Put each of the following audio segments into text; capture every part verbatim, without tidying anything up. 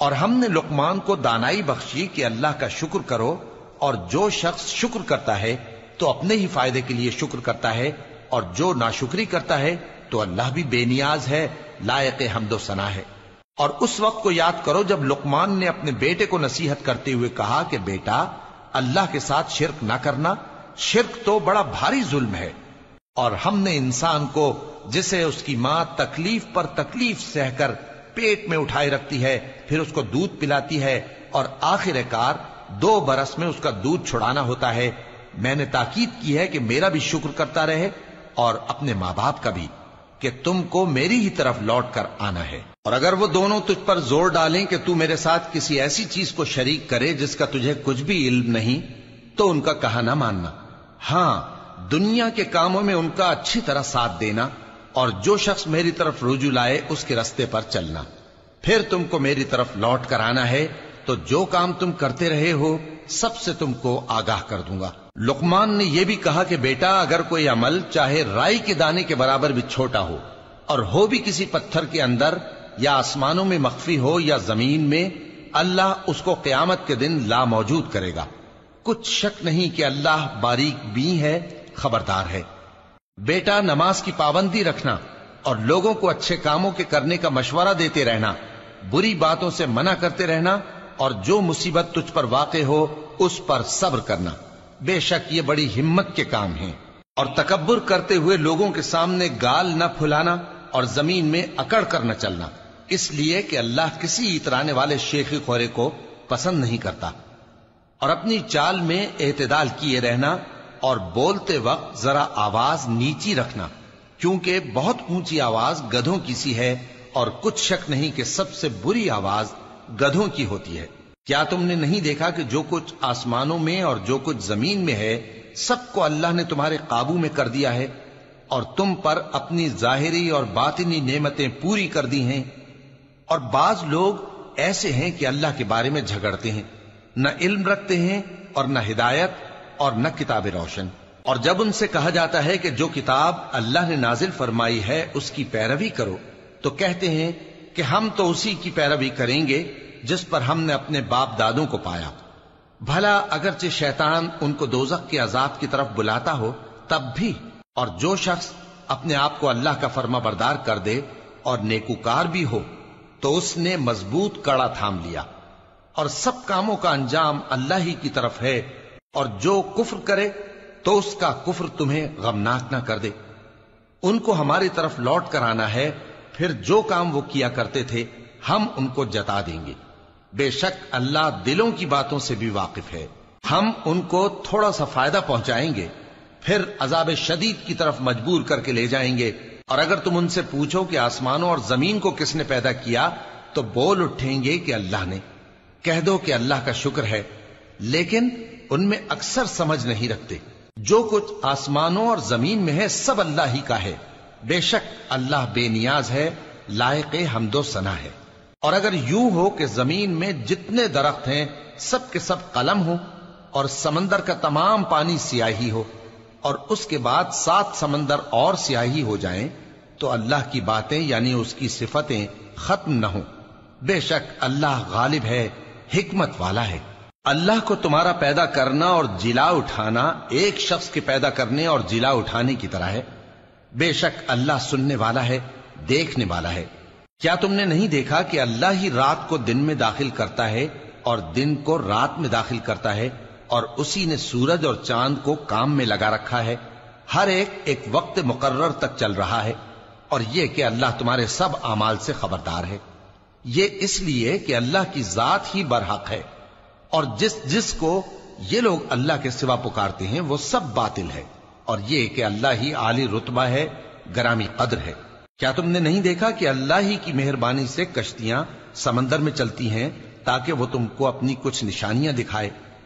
اور ہم نے لقمان کو دانائی بخشی کہ اللہ کا شکر کرو، اور جو شخص شکر کرتا ہے تو اپنے ہی فائدے کے لیے شکر کرتا ہے، اور جو ناشکری کرتا ہے تو اللہ بھی بے نیاز ہے، لائق حمد و ثنا ہے۔ اور اس وقت کو یاد کرو جب لقمان نے اپنے بیٹے کو نصیحت کرتے ہوئے کہا کہ بیٹا، اللہ کے ساتھ شرک نہ کرنا، شرک تو بڑا بھاری ظلم ہے۔ اور ہم نے انسان کو، جسے اس کی ماں تکلیف پر تکلیف سہ کر پیٹ میں اٹھائے رکھتی ہے، پھر اس کو دودھ پلاتی ہے، اور آخر کار دو برس میں اس کا دودھ چھڑانا ہوتا ہے، میں نے تاکید کی ہے کہ میرا بھی شکر کرتا رہے اور اپنے ماں باپ کا بھی، کہ تم کو میری ہی طرف لوٹ کر آنا ہے۔ اور اگر وہ دونوں تجھ پر زور ڈالیں کہ تو میرے ساتھ کسی ایسی چیز کو شریک کرے جس کا تجھے کچھ بھی علم نہیں، تو ان کا کہا نہ ماننا، ہاں دنیا کے کاموں میں ان کا اچھی طرح ساتھ دینا، اور جو شخص میری طرف رجوع لائے اس کے رستے پر چلنا، پھر تم کو میری طرف لوٹ کر آنا ہے، تو جو کام تم کرتے رہے ہو سب سے تم کو آگاہ کر دوں گا۔ لقمان نے یہ بھی کہا کہ بیٹا، اگر کوئی عمل چاہے رائی کے دانے کے برابر بھی چھوٹا ہو، اور ہو بھی کسی پتھر کے اندر یا آسمانوں میں مخفی ہو یا زمین میں، اللہ اس کو قیامت کے دن لا موجود کرے گا۔ کچھ شک نہیں کہ اللہ باریک بین ہے، خبردار ہے۔ بیٹا، نماز کی پابندی رکھنا اور لوگوں کو اچھے کاموں کے کرنے کا مشورہ دیتے رہنا، بری باتوں سے منع کرتے رہنا، اور جو مصیبت تجھ پر واقع ہو اس پر صبر کرنا، بے شک یہ بڑی ہمت کے کام ہیں۔ اور تکبر کرتے ہوئے لوگوں کے سامنے گال نہ پھلانا اور زمین میں اکڑ کر نہ چلنا، اس لیے کہ اللہ کسی اترانے والے شیخی خورے کو پسند نہیں کرتا۔ اور اپنی چال میں اعتدال کیے رہنا، اور بولتے وقت ذرا آواز نیچی رکھنا، کیونکہ بہت اونچی آواز گدھوں کی سی ہے، اور کچھ شک نہیں کہ سب سے بری آواز گدھوں کی ہوتی ہے۔ کیا تم نے نہیں دیکھا کہ جو کچھ آسمانوں میں اور جو کچھ زمین میں ہے سب کو اللہ نے تمہارے قابو میں کر دیا ہے، اور تم پر اپنی ظاہری اور باطنی نعمتیں پوری کر دی ہیں؟ اور بعض لوگ ایسے ہیں کہ اللہ کے بارے میں جھگڑتے ہیں، نہ علم رکھتے ہیں اور نہ ہدایت اور نہ کتاب روشن۔ اور جب ان سے کہا جاتا ہے کہ جو کتاب اللہ نے نازل فرمائی ہے اس کی پیروی کرو، تو کہتے ہیں کہ ہم تو اسی کی پیروی کریں گے جس پر ہم نے اپنے باپ دادوں کو پایا۔ بھلا اگرچہ شیطان ان کو دوزخ کے عذاب کی طرف بلاتا ہو تب بھی، اور جو شخص اپنے آپ کو اللہ کا فرما بردار کر دے اور نیکوکار بھی ہو تو اس نے مضبوط کڑا تھام لیا، اور سب کاموں کا انجام اللہ ہی کی طرف ہے، اور جو کفر کرے تو اس کا کفر تمہیں غمناک نہ کر دے۔ ان کو ہماری طرف لوٹ کر آنا ہے، پھر جو کام وہ کیا کرتے تھے ہم ان کو جتا دیں گے۔ بے شک اللہ دلوں کی باتوں سے بھی واقف ہے۔ ہم ان کو تھوڑا سا فائدہ پہنچائیں گے، پھر عذاب شدید کی طرف مجبور کر کے لے جائیں گے۔ اور اگر تم ان سے پوچھو کہ آسمانوں اور زمین کو کس نے پیدا کیا، تو بول اٹھیں گے کہ اللہ نے۔ کہہ دو کہ اللہ کا شکر ہے، لیکن ان میں اکثر سمجھ نہیں رکھتے۔ جو کچھ آسمانوں اور زمین میں ہے سب اللہ ہی کا ہے، بے شک اللہ بے نیاز ہے، لائق حمد و ثنا ہے۔ اور اگر یوں ہو کہ زمین میں جتنے درخت ہیں سب کے سب قلم ہو، اور سمندر کا تمام پانی سیاہی ہو، اور اس کے بعد سات سمندر اور سیاہی ہو جائیں، تو اللہ کی باتیں یعنی اس کی صفتیں ختم نہ ہوں۔ بے شک اللہ غالب ہے، حکمت والا ہے۔ اللہ کو تمہارا پیدا کرنا اور جلا اٹھانا ایک شخص کے پیدا کرنے اور جلا اٹھانے کی طرح ہے۔ بے شک اللہ سننے والا ہے، دیکھنے والا ہے۔ کیا تم نے نہیں دیکھا کہ اللہ ہی رات کو دن میں داخل کرتا ہے اور دن کو رات میں داخل کرتا ہے، اور اسی نے سورج اور چاند کو کام میں لگا رکھا ہے، ہر ایک ایک وقت مقرر تک چل رہا ہے، اور یہ کہ اللہ تمہارے سب اعمال سے خبردار ہے۔ یہ اس لیے کہ اللہ کی ذات ہی برحق ہے، اور جس جس کو یہ لوگ اللہ کے سوا پکارتے ہیں وہ سب باطل ہے، اور یہ کہ اللہ ہی عالی رتبہ ہے، گرامی قدر ہے۔ کیا تم نے نہیں دیکھا کہ اللہ ہی کی مہربانی سے کشتیاں سمندر میں چلتی ہیں تاکہ وہ تم کو اپنی کچھ نشانیاں دکھائے؟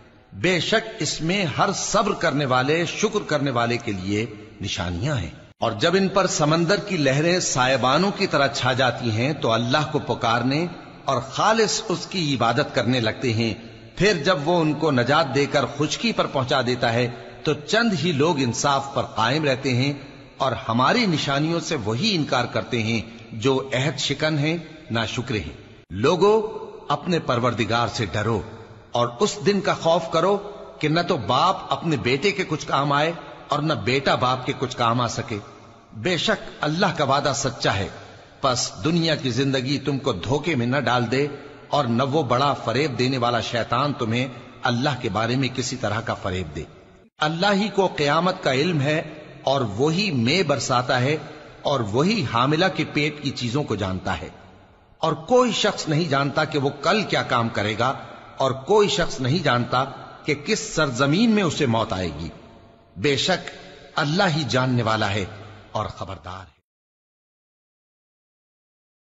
بے شک اس میں ہر صبر کرنے والے، شکر کرنے والے کے لیے نشانیاں ہیں۔ اور جب ان پر سمندر کی لہریں سائبانوں کی طرح چھا جاتی ہیں تو اللہ کو پکارنے اور خالص اس کی عبادت کرنے لگتے ہیں، پھر جب وہ ان کو نجات دے کر خشکی پر پہنچا دیتا ہے تو چند ہی لوگ انصاف پر قائم رہتے ہیں، اور ہماری نشانیوں سے وہی انکار کرتے ہیں جو عہد شکن ہیں، ناشکرے ہیں۔ لوگو، اپنے پروردگار سے ڈرو اور اس دن کا خوف کرو کہ نہ تو باپ اپنے بیٹے کے کچھ کام آئے اور نہ بیٹا باپ کے کچھ کام آ سکے. بے شک اللہ کا وعدہ سچا ہے، پس دنیا کی زندگی تم کو دھوکے میں نہ ڈال دے اور نہ وہ بڑا فریب دینے والا شیطان تمہیں اللہ کے بارے میں کسی طرح کا فریب دے. اللہ ہی کو قیامت کا علم ہے اور وہی مے برساتا ہے اور وہی حاملہ کے پیٹ کی چیزوں کو جانتا ہے، اور کوئی شخص نہیں جانتا کہ وہ کل کیا کام کرے گا، اور کوئی شخص نہیں جانتا کہ کس سرزمین میں اسے موت آئے گی. بے شک اللہ ہی جاننے والا ہے اور خبردار ہے.